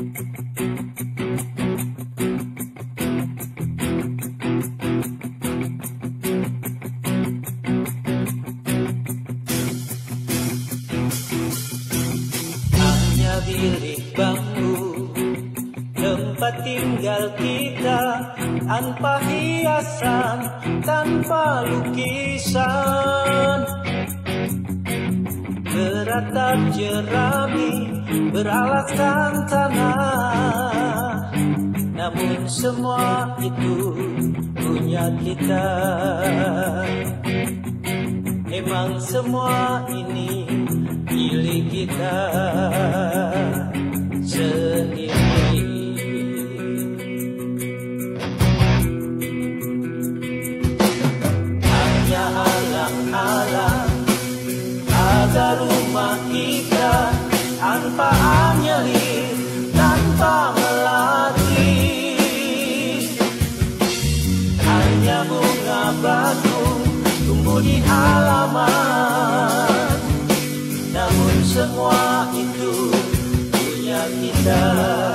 Hanya bilik bambu tempat tinggal kita, tanpa hiasan, tanpa lukisan. Beratap jerami beralaskan tanah, namun semua itu punya kita. Emang semua ini milik kita sendiri. Hanya alang-alang agar rumah kita tanpa anyelir, tanpa melati. Hanya bunga batu tumbuh di halaman, namun semua itu punya kita.